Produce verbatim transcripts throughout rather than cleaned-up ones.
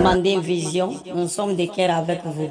Mandé Vision, nous sommes de cœur avec vous.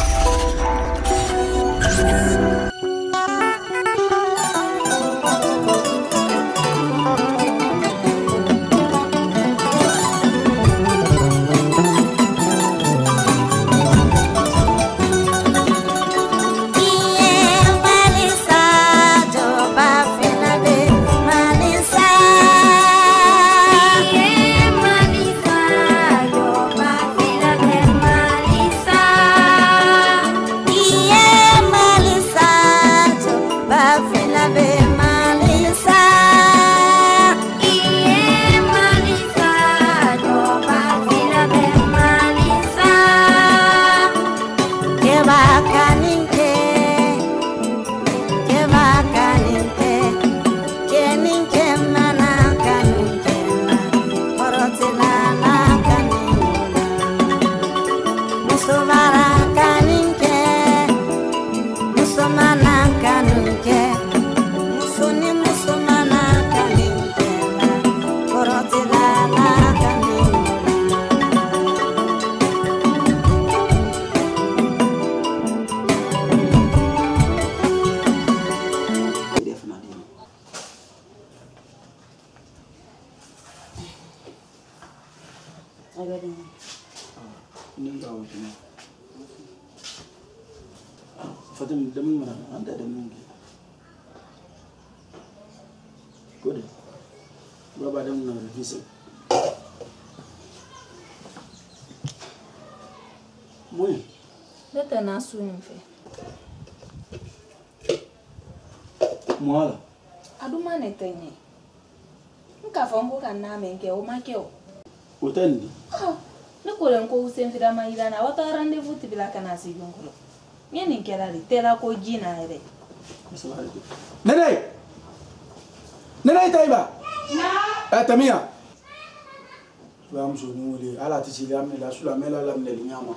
Moi, Aduma netenye. Nka fambo kana menke o makeo. Otendi. Ah, nekole nko usenfira mayira na wata rendezvous tibila kana sigongolo. Yeni nkela litela ko jina ere. Nene! Nene taiba. Na. Eh Tamia. Wa mso ni wole ala tisili amne la sula mela la mne linyama.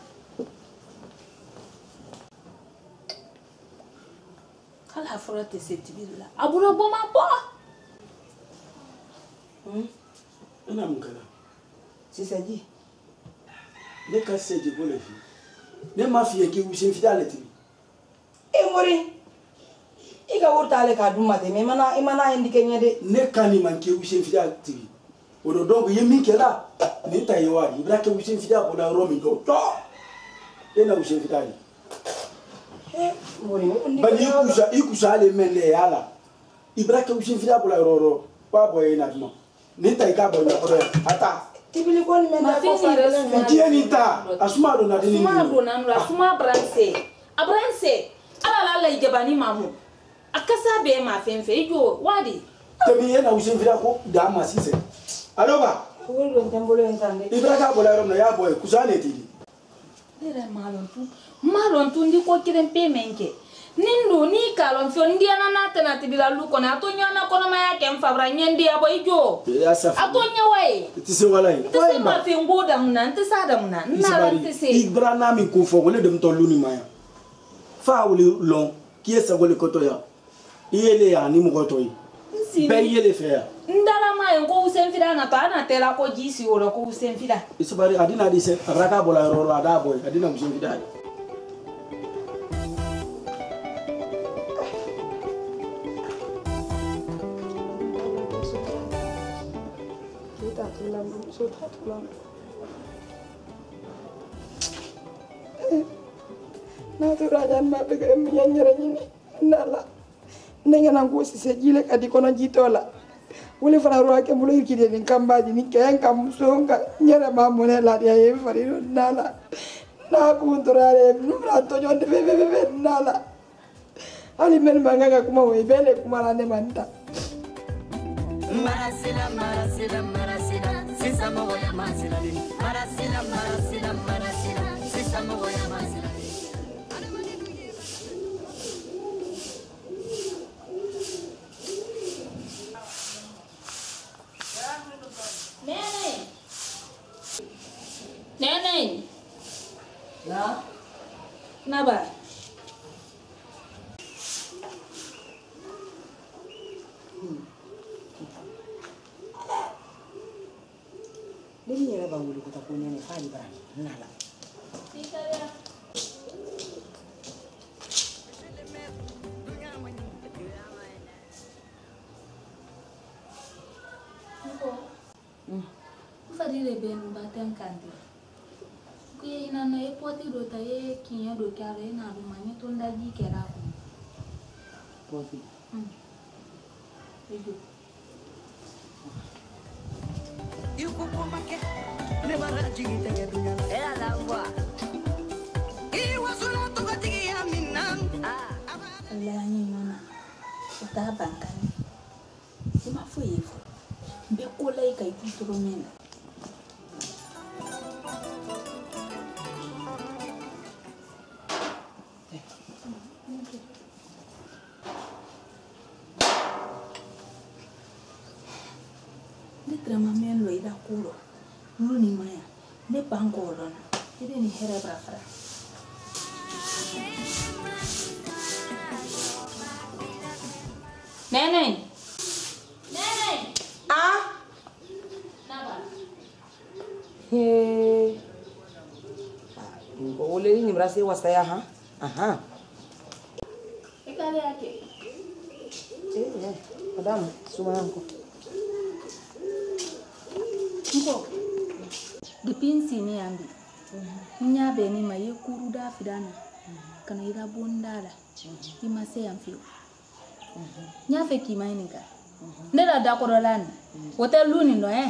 Kala furate setibila. Abura boma bo. Hmm? Ina mukala. Sisaji. Ne ka seje ko le fi. Ne ma fi ke wusin fi dale tibi. E mori. Ika wurta ale ka duma te me mana imana indike nyede. Ne ka ni man ke wusin fi dale tibi. Odo donc ye min kela ni ta yewa ni bra ke wusin fi dale ko la romi do. To. Ina wusin fi dale. Eh, mori undi. Ba ni kusa ikusa ale mende yala. Ibra ke wusin fi dale ko la roro. Pa boye na duma. Ni ta ka boye ko ata. Tibili ko ni menda ko fa le tieni ta asuma do na dini asuma do na nura asuma branse abranse ala la ijabani mamu akasa be ma fenfe ijo wadi tebi yena usin fira ko da ma sise aloba ko do tambolo entande ibraka bola rom na ya boy kusane tidi dere malon tu malon tu ndi ko kiren pe menke nindo ni kalon fio ndia na nata na tibila luko na to nyana kono ma yake mfabra nyendi abo ijo ato nyawai tise walai tise ma fi ngoda muna ntisa da muna na ntise ibra na mi ko fo wole dem to luni maya fa wole lon kiesa wole koto ya yele ya ni mo koto yi be yele fe ya ndala ma ngo usenfira na to ana tela ko jisi oro ko usenfira isubari adina dise abraka bola roro ada boy adina usenfira na to rajan ma be em nyanyere nyini nala nenga nango sise jile kadi kono jitola wole fara ro ake mulo yikide ni kambaji ni ken kam songa nyere ma mone la ya e fari nala na kuntorare numra to jonde be be be nala ali men manganga kuma we bele kuma la ne manta marasila marasila marasila sisa mo ya masila marasila marasila marasila sisa mo ya masila Nene Nene na naba Leni yɛrɛ b'a wele ko taa ko nɛnɛ f'ale bara nala. Fadile ben baten kandi. Kuye ina na e poti do ta e kinya do kare na do manye to ndaji kera ko. Poti. Mm. Ego. You go come back. Never rajigi tege dunya. Era la wa. I wasula to gatigi ya minam. Ah. Allah ni nona. Uta bankani. Ima fo yefo. Be ko lai kai tuturo mena. Drama men lo ida kulo lu ni maya ne bangolo na ide ni here brafra nene nene Ah naba he ole ni mrasi wasaya ha aha ikale yake eh eh madam suma yangu Nko, dipinsi ni ambi. Nya be ni ma ye kuru da fidana. Kana ira bondala. Ima se amfio. Nya fe ki mai nika. Ndera da korolani. Wote luni ndo eh.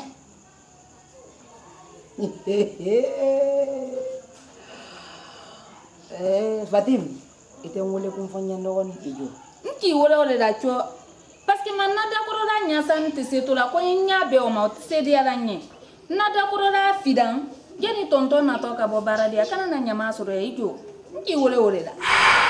Eh Fatim, ite ngole kumfanya ndoni ijo. Nki wole wole da cho. Parce que man nada korola nya san te se to la ko nya be o ma te se dia la nye. Nada korola fidan. Geni tonton na to ka bo baradia kana na nya ma so re ijo. Nki wole wole da.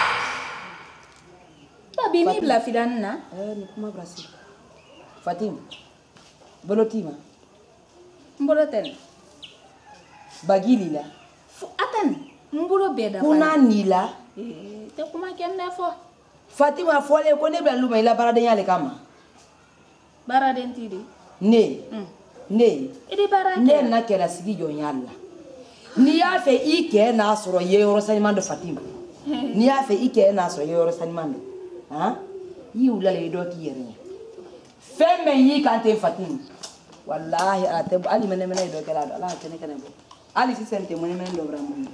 Babi mi bla fidan na. Eh ni kuma Brazil. Fatim. Bolotima. Mboloten. Bagili la. Atan. Mbolo beda. Kuna nila. Eh, te kuma kenne fo. Fatima fole ko ne bla luma ila barade yale kama. Baraden tidi. Ne. Mm. Ne. Idi barade. Ne na kera sigi jo yalla. Ni ya fe ike na soro ye oro sanimando Fatima. Ni ya fe ike na soro ye oro sanimando. Ha? Yi ulale do ki yere. Femme yi kante Fatima. Wallahi ate ali mene mene do kala ala tene kana bo. Ali si sente mene mene do bramu.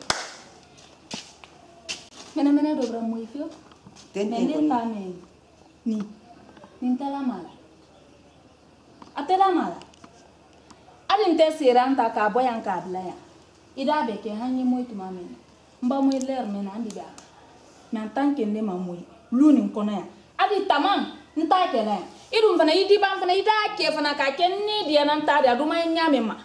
Mena mena do bramu ifio. Tente Mene pa me. Ni. Nintala mala. Atela mala. Ali nte siranta ka boyan ka blaya. Ida be ke hanyi moitu mame. Mba mo ler mena andi ba. Na tanke ne mamui. Luni nkono ya. Ali tamam nta kele. Irum fana idi ban fana ida ke fana ka kenni dia nan ta da duma nyame ma.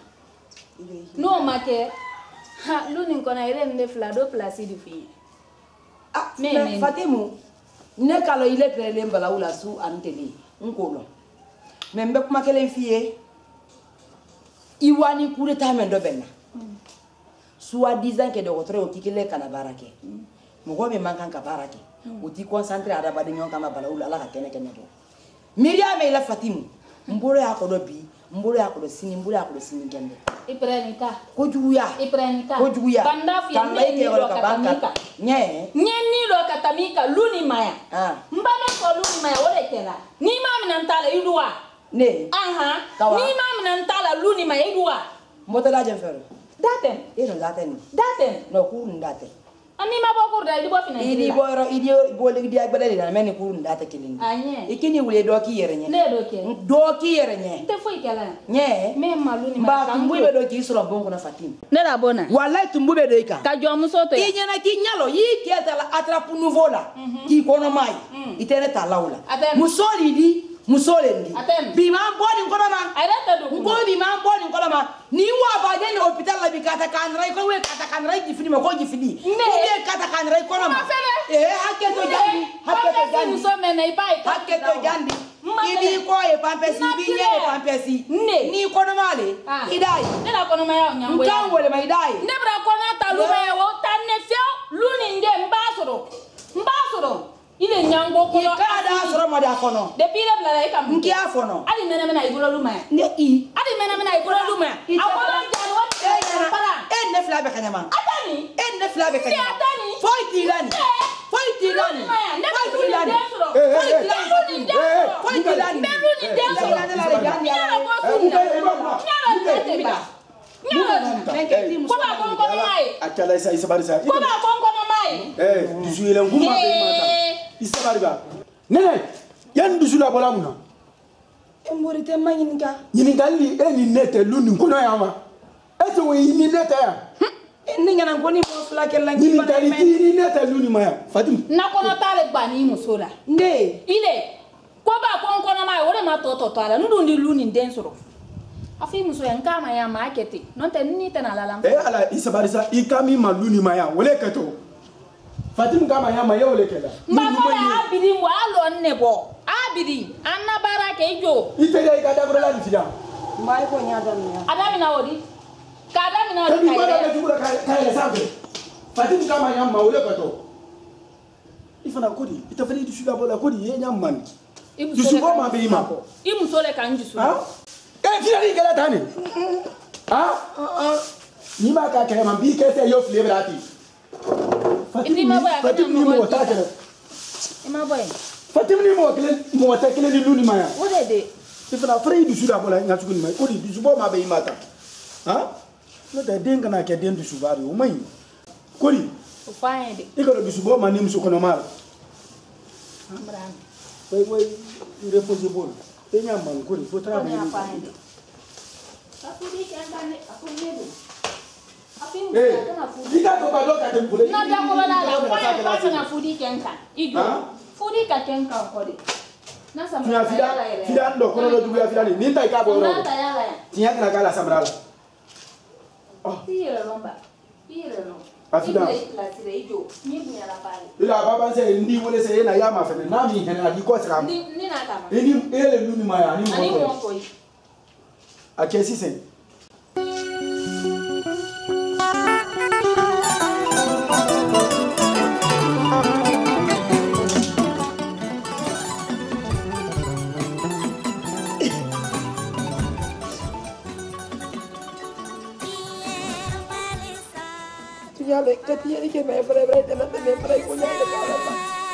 No make. Ha luni nkono ire ne flado place di fi. Ah, me Fatimu. Ne kalo ile prele mbala ula su anteli. Nkolo. Membe kuma kele fie. Iwani kure ta mendo benna. Soit disant que de votre otikile kana barake. Mugo me mankan ka barake. Uti concentré ada badi nyon kama bala ula ala ka kene kene do. Miriam ila Fatimu. Mboro ya ko do bi, mboro ya ko do sini, mboro ya ko do sini gende. Iprenika. Ko juya. Iprenika. Ko juya. Banda fi ne ni lo katamika. Nye. Nye ni lo katamika luni maya. Ah. Mbana ko luni maya wole kela. Ni mami na ntala idua. Ne. Aha. Kawa. Ni mami na ntala luni maya idua. Moto la jemfero. Daten. Eno daten. Daten. No kurun daten. Ani ma bo kurda idi bo fina. Idi boyro idi bole idi agbale na meni kurun data kilini. Anye. Ikini wule doki yere nye. Ne doki. Doki yere nye. Te foi kala. Nye. Me maluni ma. Ba tumbube doki isoro bongo na Fatim. Ne la bona. Wallahi tumbube doika. Ka jo muso to. Inyana ki nyalo yi ki atala atrapu nouveau la. Ki kono mai. Itene talaula. Musoli di musole ndi. Bi ma boni kono ma. Arata do. Ngo bi ma boni kono ma. Ni wa ba je ni hospital la bi kata kanrai ko we kata kanrai di fini ma ko di fini. Ni kata kanrai kono ma. Eh haketo jandi. Haketo jandi. Muso me na ibai. Haketo jandi. Ibi ko e pampesi bi nye e pampesi. Ni kono male. Idai. Ne la kono ma ya nyambo. Ngangole ma idai. Ne bra kono ta lu me wo ta ne fio luni nde mbasoro. Mbasoro. Ile nyambo kono. Kada soro ma da kono. Depuis le bla la e kam. Nki afono. Ali mena mena ibolo luma. Ne i. Ali mena mena ibolo luma. Akono nyama Atani. e ne fila be ka nyama Atani. foi tilani foi tilani foi tilani Eh foi eh tilani eh foi tilani Beru ni denso. Nyama la le gani Nyara ya ko sunna. Nyara ndete ba. Nyara. Ko ba kon kon mai. Akala isa isa bari sa. Ko ba kon kon mai. Eh, dusu ile nguma be mata. Isa bari ba. Nene, yan dusu la bola muna. e mori te manyinga Nyini galli e ni nete luni kono ya ma. E to we ni nete ya. ni ngana ngoni mo fla ke la Nyini galli ti ni nete luni ma ya. Fatim. Na kono tale gba ni musola. nde Ile. Ko ba kon kon mai ore ma to to tala. Ndu ndi luni ndensoro. Afi muso ya nkama ya market. Non te ni te na lala. Eh ala isa bari sa ikami ma luni ma ya. Wole keto. Fatim kama ya ma ya wole kela. Mbafo ya abidi mo alo nnebo. Abidi anabara ke jo. Ite ya ikada bro la difida. mai ko nya da nya Adami na wodi. Ka adami na Tabi wodi bada ka na jubura kaya sabe. Fatim kama ya ma wole keto. Ifana kodi ita fali dusu la bola kodi ye nya man. Dusu bo ma be ima. Imu sole ka njisu. Ha? Eh fira ni kala tani. Ha? Ni ma ka kaya man bi kete yo flavor ati. Indi ma boya ka Fatim ni mo ta kala. Ima boy. Fatim ni mo kele mo ta kele ni luni ma ya. Wode de. Ifana fara dusu la bola nga tukuni mai kodi dusu bo ma be imata. Ha? No da den kana ke den dusu bari o mai. Kodi O faye de. ikoro dusu bo ma ni musu kono mara. Amran. Wai wai repose bol. Enya man kodi fo tra Ko be. ni afaye de. Afudi kanga ne afudi de. Afi mu Eh, kana fudi. dika to ba do ka te bule. Na da ko la la faye pa na fudi kenka. Ijo. Ha? Fudi ka kenka ko de. Na sa Tinya fida fida ndo kono do duya fida ni ninta ka bo ro. Na ta ya ya. Tinya kana kala samrala. Tire lomba. Tire lomba. Afida. La tire ijo. Ni bunya la pale. Ila baba se ndi wole se na ya ma fene na mi hena di ko sram. Ni ni na kama. Eni ele luni ma ya ni Ani mo mo ko. ko yi. Akesi sen. Yale kati yale ke me bare bare tena tena bare ko yale kala ba.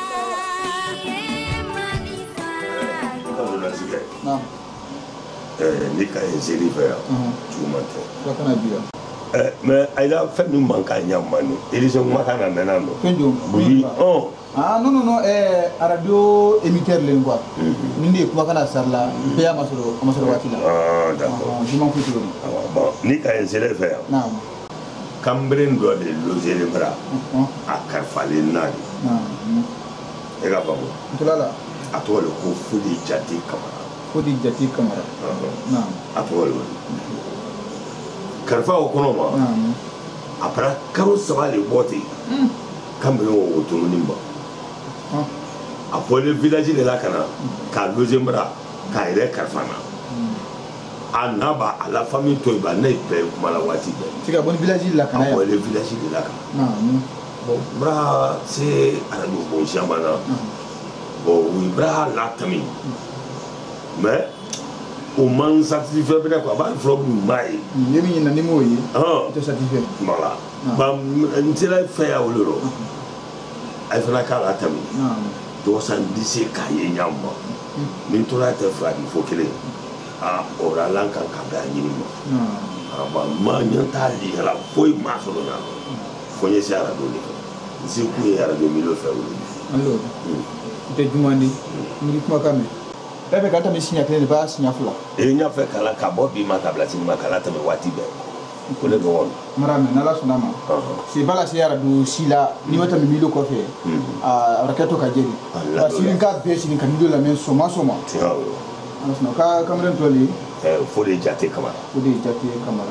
Nah, ni ka seri fɛ yan cuma tɛ kila kana bila. mais ayila fɛn min man ka ɲa man ni élection kuma kan ka mɛn na nɔ Penjo. oui ɔn Ah non non non eh radio émetteur len quoi. Nindi kuma kana sarla be amasoro amasoro watila. ah d'accord Je m'en fous. bon ni ka seri fɛ yan Naam. kamalen dɔ de logé bara Oh. a kalifalen naani Naam. e ka faamu Tulala. a tɔgɔ de ko fodi jate kamara Fodi jati kamara. Naam. a tɔgɔ de kalifa o kɔnɔ ma Naam. a fana kalo saba de bɔ ten kamalen o wotonin ma Ah. a bɔlen village de la ka na k'a logé bara k'a yɛrɛ kalifa na a n'a b'a a la famille to yen ba ne bɛɛ ye kuma la waati bɛɛ Sika bon village la a kana ya. bɔlen village de la ka na Naam. bon bra se arajo bon siama na bon oui bra la tami mais o man satisfait bɛ quoi b'a fɔ min ma ye Yemi na nimo yi. ah To satisfait. voilà ba n sera fɛ ya wolo ro ay fana k'a la tami Naam. dɔ san dise k'a ye ɲa ma ni n tora tɛ fila di fo kelen ah o la lan kan ka bɛn a ɲini ma Naam. ah ba ma ɲɛ t'a ligala foyi ma sɔrɔ ɲa fo n ye se arajo de fɛ n se kun ye arajo milo fɛ wolo Allo. Ite jumandi. Muri kuma kame. Ebe kata mi sinya kile ba sinya fula. e ɲa fɛ kala ka bɔ bi ma ka bila sini ma kala tɛmɛ waati bɛɛ ko ne dɔgɔnin Marame nala sunama. Si bala si yara du sila ni wata mi milo kofe. Ah raketo ka jeri. Allah Ba sirin ka be sirin ka milo la men soma soma. tiɲɛ Ana suna ka kamaren toli o fo de jate kamara o de jati kamara.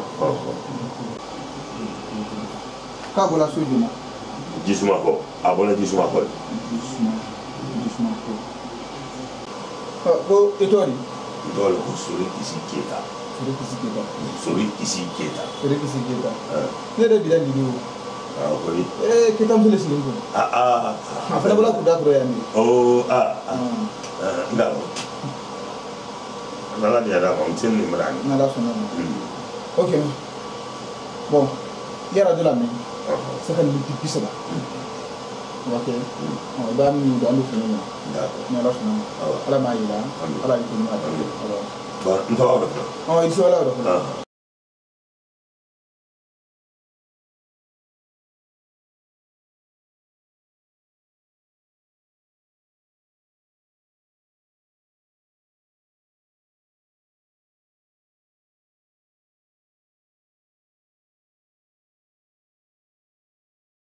Ka bola sojuma. jisuma kɔ a bɔra jisuma kɔ Disma. Disma ko. Ko etori. dɔw le ko sori kisi keta Sore kisi keta. sori kisi keta Sore kisi keta. Ne de bila video. ah ko ni Eh kita mule sirin ko. ah ah Afana bola kuda kuro ya mi. oh ah ah nda nala dia da ko tin ni mara ni Nala sunama. Ok. Bon. yara de la mais c'est que nous qui ça ok on va nous dans le film mais alors non ala ma ila ala ko ma alors ba ntawara oh il faut là